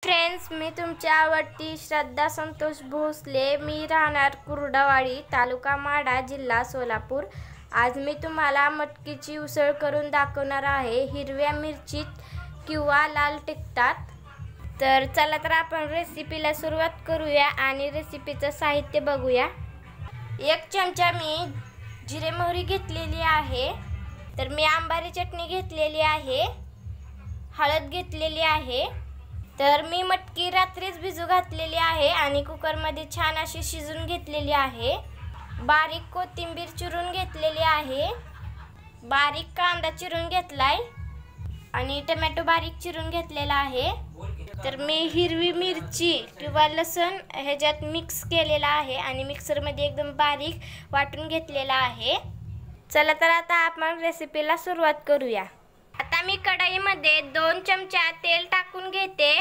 Friends, मी तुमची आवडती श्रद्धा संतोष भोसले. मी राहणार कुर्डवाडी, तालुका माढा, जिल्हा सोलापूर. आज मी तुम्हाला मटकीची उसळ करून दाखवणार आहे. हिरव्या मिरचीत किंवा लाल तिखटात. तर चला तर आपण रेसिपीला सुरुवात करूया आणि रेसिपीचं साहित्य बघूया. 1 चमचा मी जिरे मोहरी घेतलेली आहे. तर मी आंबारी चटणी घेतलेली आहे. हळद घेतलेली आहे. तर मी मटकी रात्रीच भिजू घातलेली आहे आणि कुकरमध्ये छान अशी शिजून घेतलेली आहे. बारीक कोथिंबीर चिरून घेतलेली आहे. बारीक कांदा चिरून घेतलाय आणि टोमॅटो बारीक चिरून घेतलेला आहे. तर मी हिरवी मिरची किंवा लसूण ह्याच्यात मिक्स केलेला आहे आणि मिक्सरमध्ये एकदम बारीक वाटून घेतलेला आहे. चला तर आता आपण रेसिपीला सुरुवात करूया. आता मी कढईमध्ये 2 चमचा तेल टाकून घेते.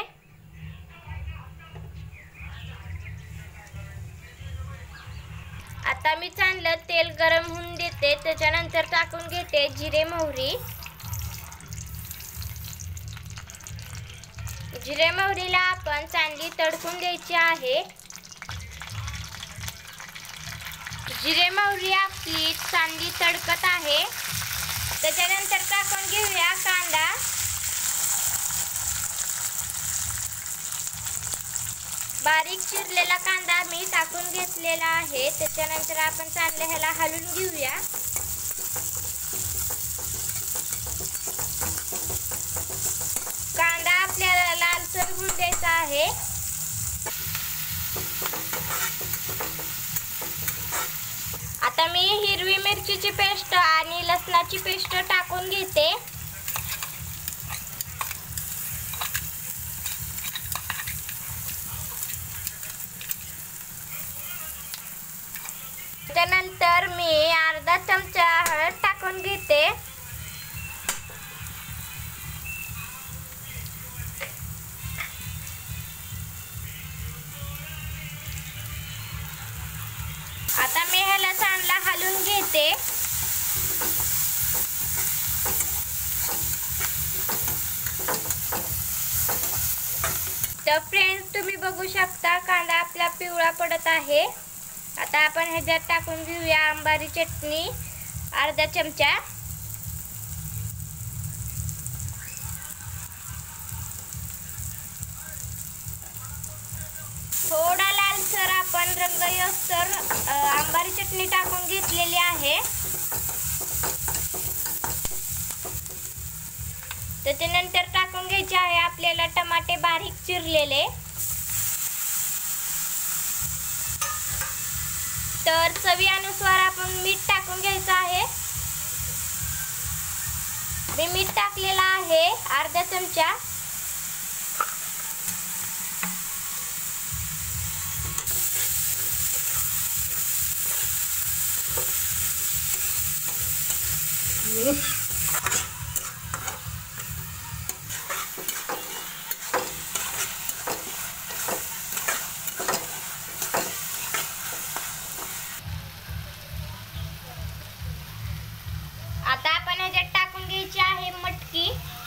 आता मी चांगलं तेल गरम होऊन देते. त्याच्यानंतर टाकून घेते जिरे मोहरी. जिरे मोहरीला आपण चांगली तडकून द्यायची आहे. जिरे मोहरी आपली चांगली तडकत आहे. त्याच्यानंतर टाकून घेऊया कांदा. बारीक चिरलेला कांदा मी टाकून घेतलेला आहे. त्याच्यानंतर आपण चांगलं ह्याला हलवून घेऊया. कांदा आपल्याला लालसर होऊन द्यायचा आहे. आता मी हिरवी मिरचीची पेस्ट आणि लसणाची पेस्ट टाकून घेते. त्यानंतर मी अर्धा चमचा हळद टाकून घेते. आता मी ह्याला चांगला हलवून घेते. तर फ्रेंड्स, तुम्ही बघू शकता कांदा आपला पिवळा पडत आहे. आता आपण ह्याच्यात टाकून घेऊया आंबारी चटणी अर्धा चमचा. थोडा लालसर आपण रंग येऊस्तर आंबारी चटणी टाकून घेतलेली आहे. त्याच्यानंतर टाकून घ्यायचे आहे आपल्याला टमाटे बारीक चिरलेले. तर चवीनुसार आपण मीठ टाकून घ्यायचं आहे. मी मीठ टाकलेला आहे अर्धा चमचा. आता आपण ह्याच्यात टाकून घ्यायची आहे मटकी.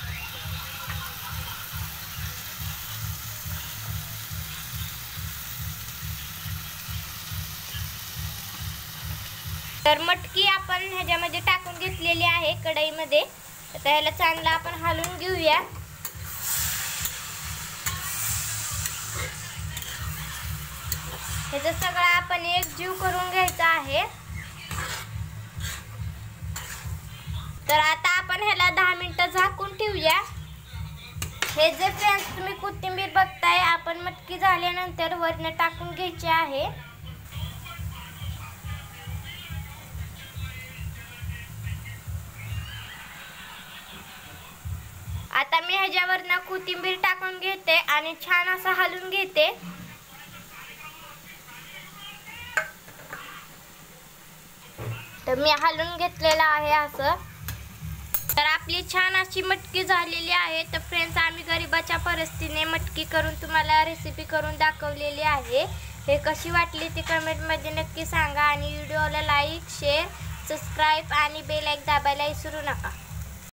तर मटकी आपण ह्याच्यामध्ये टाकून घेतलेली आहे कढईमध्ये. आता ह्याला चांगलं आपण हलवून घेऊया. ह्याचं सगळं आपण एकजीव करून घ्यायचं आहे. तर आता आपण ह्याला 10 मिनिटं झाकून ठेवूया. हे जे फ्रेंड्स तुम्ही कोथिंबीर बघताय, आपण मटकी झाल्यानंतर वरनं टाकून घ्यायची आहे. आता मी ह्याच्यावरनं कोथिंबीर टाकून घेते आणि छान असं हलवून घेते. तर मी हलवून घेतलेलं आहे असं. तर आपली छान अशी मटकी झालेली आहे. तर फ्रेंड्स, आम्ही गरिबाच्या परिस्थितीने मटकी करून तुम्हाला रेसिपी करून दाखवलेली आहे. हे कशी वाटली ती कमेंटमध्ये नक्की सांगा आणि व्हिडिओला लाईक, शेअर, सबस्क्राईब आणि बेल आयकॉन दाबायला विसरू नका.